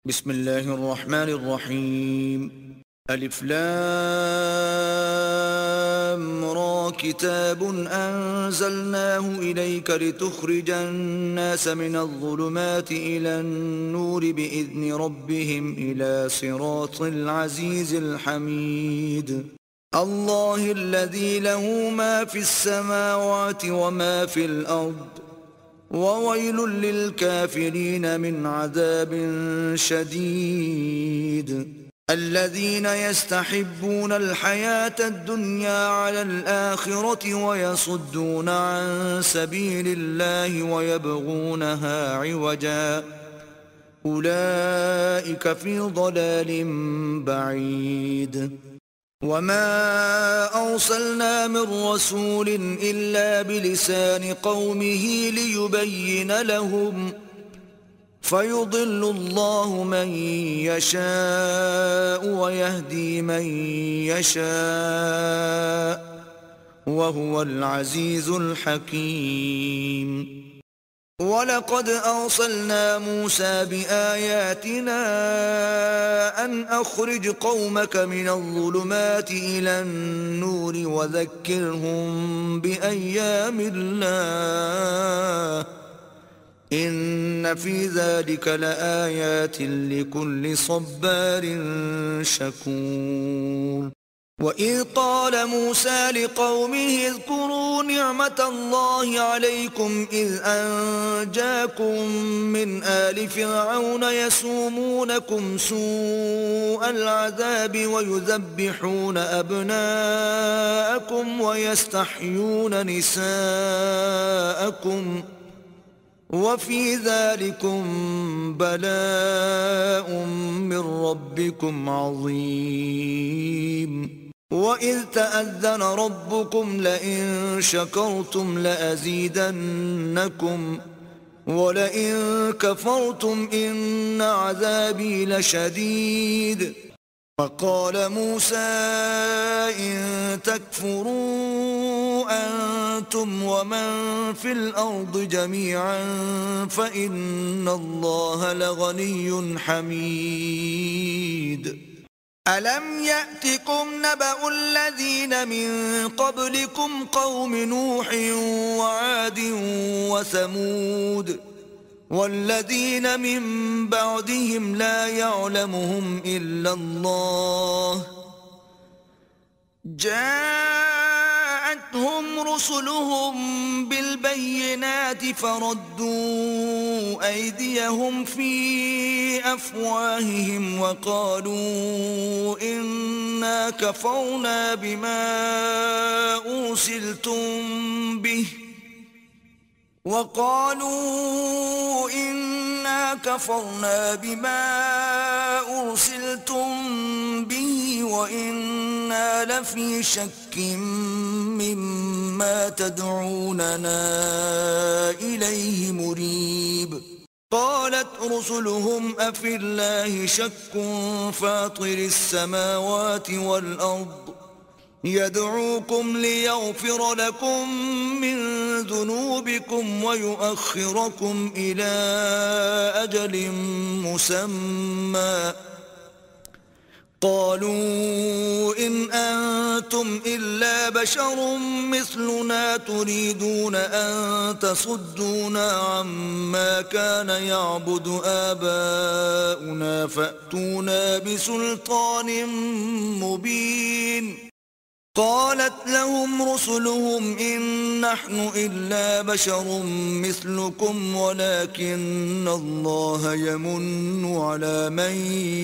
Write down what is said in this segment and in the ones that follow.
بسم الله الرحمن الرحيم. ألف لام را كتاب أنزلناه إليك لتخرج الناس من الظلمات إلى النور بإذن ربهم إلى صراط العزيز الحميد. الله الذي له ما في السماوات وما في الأرض، وويل للكافرين من عذاب شديد. الذين يستحبون الحياة الدنيا على الآخرة ويصدون عن سبيل الله ويبغونها عوجا، أولئك في ضلال بعيد. وما أرسلنا من رسول إلا بلسان قومه ليبين لهم، فيضل الله من يشاء ويهدي من يشاء، وهو العزيز الحكيم. ولقد أرسلنا موسى بآياتنا أن أخرج قومك من الظلمات إلى النور وذكرهم بأيام الله، إن في ذلك لآيات لكل صبار شكور. وإذ قال موسى لقومه اذكروا نعمة الله عليكم إذ أنجاكم من آل فرعون يسومونكم سوء العذاب ويذبحون أبناءكم ويستحيون نساءكم، وفي ذلكم بلاء من ربكم عظيم. وإذ تأذن ربكم لئن شكرتم لأزيدنكم ولئن كفرتم إن عذابي لشديد. وقال موسى إن تكفروا أنتم ومن في الأرض جميعا فإن الله لغني حميد. ألم يأتكم نبأ الذين من قبلكم قوم نوح وعاد وثمود والذين من بعدهم لا يعلمهم إلا الله، جاءتهم رسلهم بالبينات فردوا أيديهم في أفواههم وقالوا إنا كفرنا بما أرسلتم به وإنا لفي شك مما تدعوننا إليه مريب. قالت رسلهم أفي الله شك فاطر السماوات والأرض يدعوكم ليغفر لكم من ذنوبكم ويؤخركم إلى أجل مسمى، قالوا إن أنتم إلا بشر مثلنا تريدون أن تصدونا عما كان يعبد آباؤنا فأتونا بسلطان مبين. قالت لهم رسلهم إن نحن إلا بشر مثلكم ولكن الله يمن على من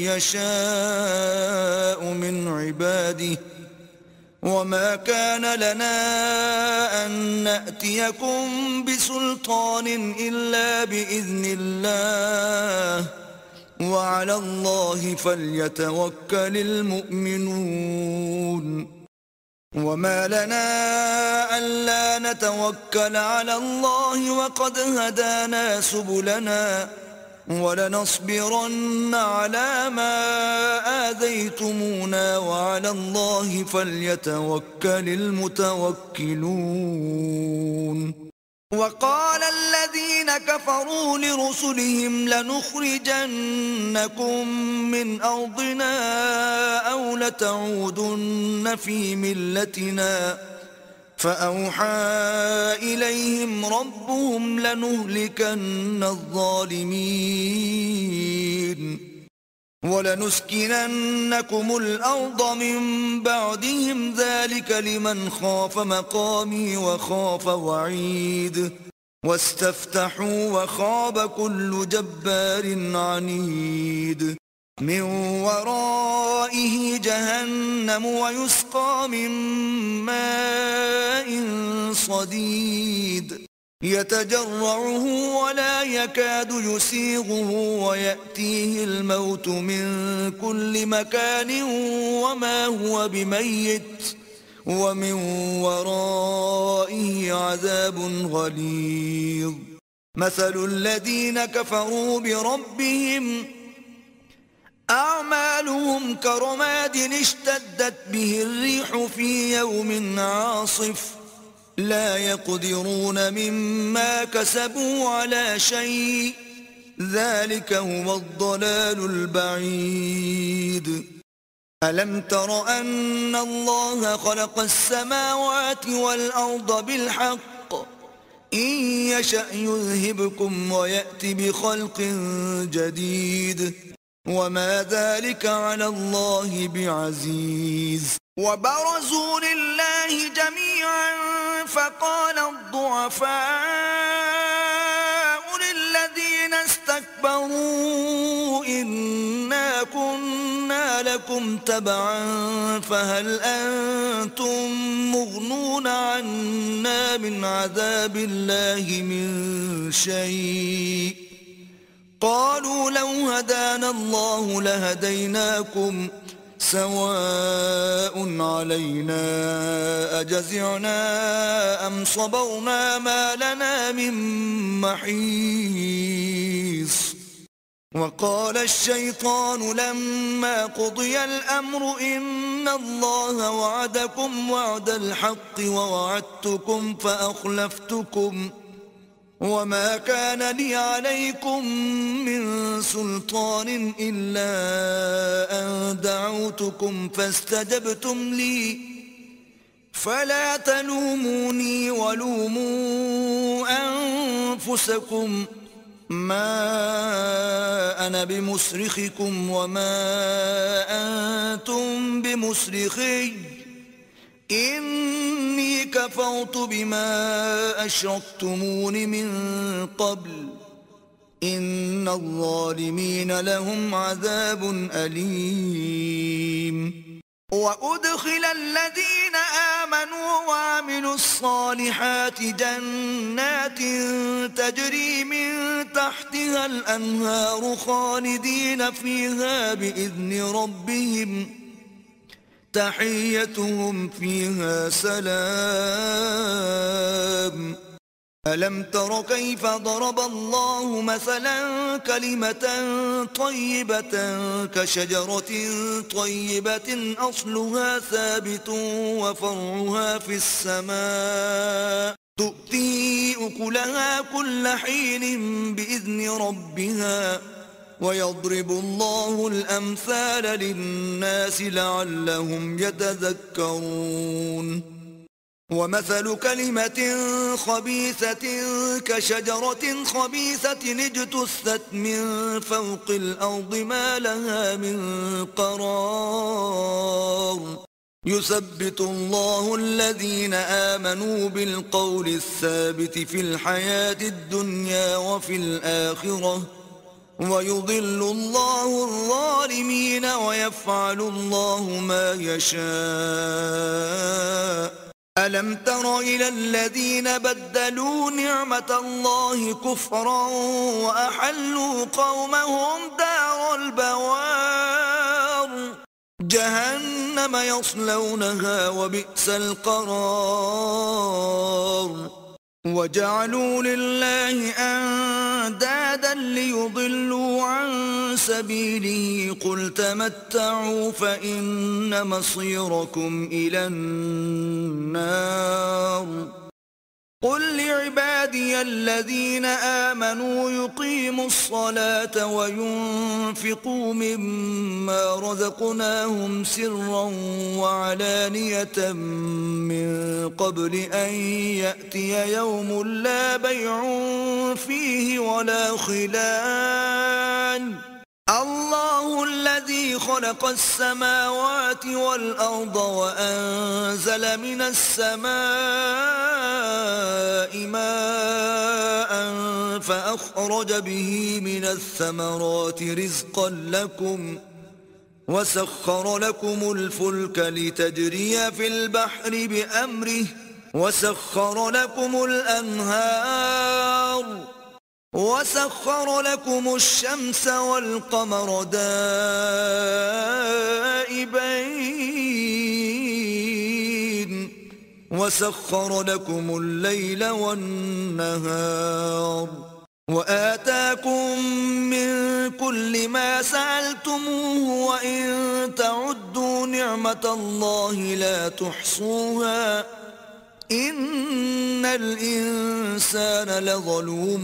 يشاء من عباده، وما كان لنا أن نأتيكم بسلطان إلا بإذن الله، وعلى الله فليتوكل المؤمنون. وما لنا ألا نتوكل على الله وقد هدانا سبلنا ولنصبرن على ما آذيتمونا وعلى الله فليتوكل المتوكلون. وقال الذين كفروا لرسلهم لنخرجنكم من أرضنا أو لتعودن في ملتنا فأوحى إليهم ربهم لنهلكن الظالمين ولنسكننكم الأرض من بعدهم ذلك لمن خاف مقامي وخاف وعيد واستفتحوا وخاب كل جبار عنيد من ورائه جهنم ويسقى من ماء صديد يتجرعه ولا يكاد يسيغه ويأتيه الموت من كل مكان وما هو بميت ومن ورائه عذاب غليظ مثل الذين كفروا بربهم أعمالهم كرماد اشتدت به الريح في يوم عاصف لا يقدرون مما كسبوا على شيء ذلك هو الضلال البعيد ألم تر أن الله خلق السماوات والأرض بالحق إن يشأ يذهبكم ويأت بخلق جديد وما ذلك على الله بعزيز وبرزوا لله جميعا فقال الضعفاء للذين استكبروا إنا كنا لكم تبعا فهل أنتم مغنون عنا من عذاب الله من شيء قالوا لو هدانا الله لهديناكم سواء علينا أجزعنا أم صبرنا ما لنا من محيص وقال الشيطان لما قضي الأمر إن الله وعدكم وعد الحق ووعدتكم فأخلفتكم وما كان لي عليكم من سلطان إلا أن دعوتكم فاستجبتم لي فلا تلوموني ولوموا أنفسكم ما أنا بمصرخكم وما أنتم بمصرخي إني كفرت بما أشركتمون من قبل إن الظالمين لهم عذاب أليم وأدخل الذين آمنوا وعملوا الصالحات جنات تجري من تحتها الأنهار خالدين فيها بإذن ربهم تحيتهم فيها سلام ألم تر كيف ضرب الله مثلا كلمة طيبة كشجرة طيبة أصلها ثابت وفرعها في السماء تؤتي أكلها كل حين بإذن ربها ويضرب الله الأمثال للناس لعلهم يتذكرون ومثل كلمة خبيثة كشجرة خبيثة اجتثت من فوق الأرض ما لها من قرار يثبت الله الذين آمنوا بالقول الثابت في الحياة الدنيا وفي الآخرة ويضل الله الظالمين ويفعل الله ما يشاء ألم تر إلى الذين بدلوا نعمة الله كفرا وأحلوا قومهم دار البوار جهنم يصلونها وبئس القرار وجعلوا لله أندادا ليضلوا عن سبيله قل تمتعوا فإن مصيركم إلى النار قل لعبادي الذين آمنوا يقيموا الصلاة وينفقوا مما رزقناهم سرا وعلانية من قبل أن يأتي يوم لا بيع فيه ولا خلال الله الذي خلق السماوات والأرض وأنزل من السماء ماء فأخرج به من الثمرات رزقا لكم وسخر لكم الفلك لتجري في البحر بأمره وسخر لكم الأنهار وسخر لكم الشمس والقمر دائبين وسخر لكم الليل والنهار وآتاكم من كل ما سألتموه وإن تعدوا نعمة الله لا تحصوها إن الإنسان لظلوم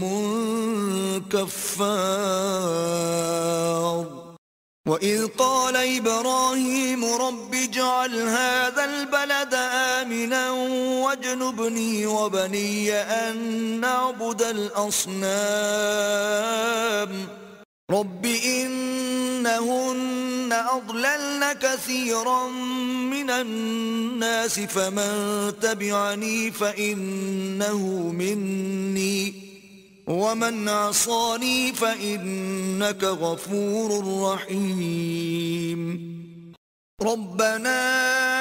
كفار وإذ قال إبراهيم رب اجعل هذا البلد آمنا واجنبني وبني أن نعبد الأصنام رب إنهن أضللن كثيرا من الناس فمن تبعني فإنه مني ومن عصاني فإنك غفور رحيم ربنا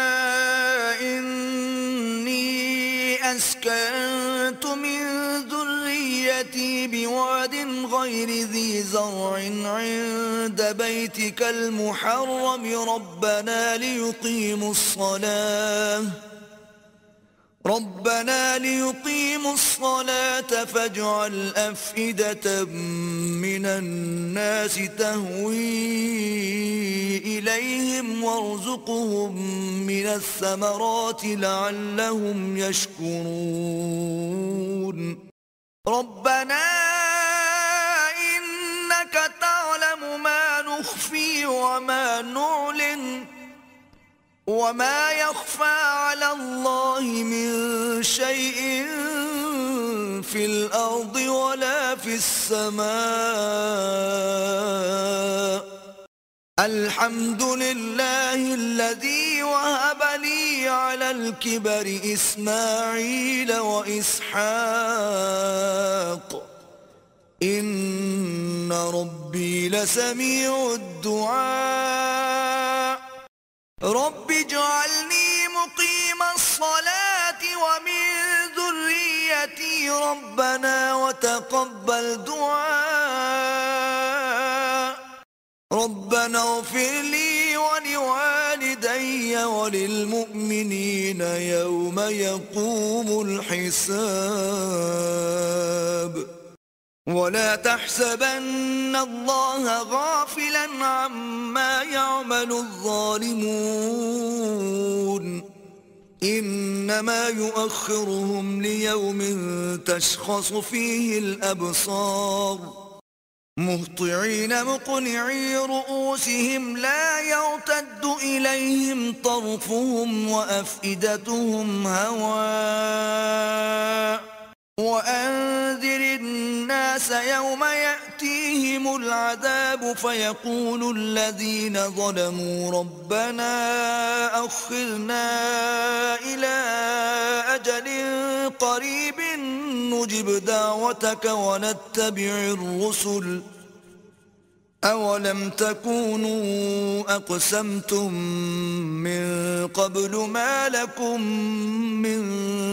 إني أسكنت من ذريتي بواد غير ذي زرع عند بيتك المحرم ربنا ليقيموا الصلاة فاجعل أفئدة من الناس تهوي إليهم وارزقهم من الثمرات لعلهم يشكرون ربنا إنك تعلم ما نخفي وما نعلن وما يخفى على الله من شيء في الأرض ولا في السماء الحمد لله الذي وهب لي على الكبر إسماعيل وإسحاق إن ربي لسميع الدعاء رب اجعلني مقيم الصلاة ومن ذريتي ربنا وتقبل دعاء ربنا اغفر لي ولوالدي وللمؤمنين يوم يقوم الحساب ولا تحسبن الله غافلا عما يعمل الظالمون إنما يؤخرهم ليوم تشخص فيه الأبصار مهطعين مقنعي رؤوسهم لا يرتد إليهم طرفهم وأفئدتهم هواء وأنذر الناس يوم يأتيهم العذاب فيقول الذين ظلموا ربنا أخرنا إلى أجل قريب نجب دعوتك ونتبع الرسل أولم تكونوا أقسمتم من قبل ما لكم من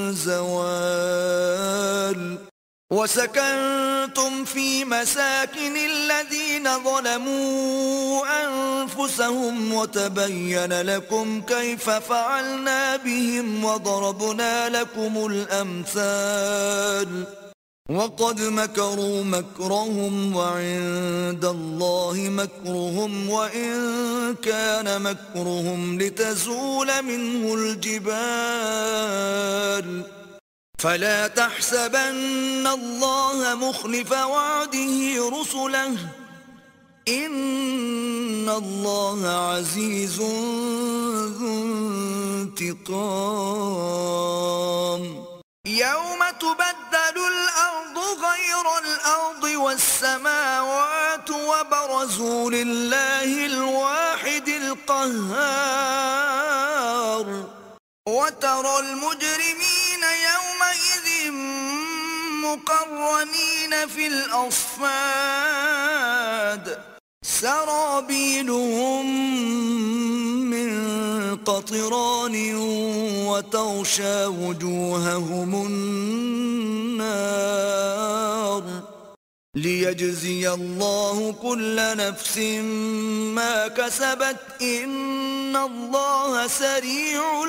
زوال وسكنتم في مساكن الذين ظلموا أنفسهم وتبين لكم كيف فعلنا بهم وضربنا لكم الأمثال وقد مكروا مكرهم وعند الله مكرهم وإن كان مكرهم لتزول منه الجبال فلا تحسبن الله مخلف وعده رسله إن الله عزيز ذو انتقام يوم تبدل الأرض غير الأرض والسماوات وبرزوا لله الواحد القهار وترى المجرمين يومئذ مقرنين في الأصفاد سرابيلهم من قطران وتغشى وجوههم النار ليجزي الله كل نفس ما كسبت إن الله سريع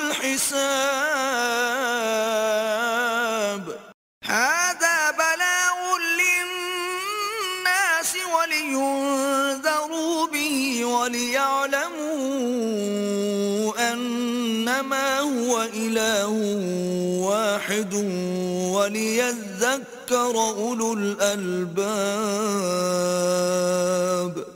الحساب هذا بلاغ للناس ولينذروا به وليعلموا أنما هو إله واحد وليذكر أولو الألباب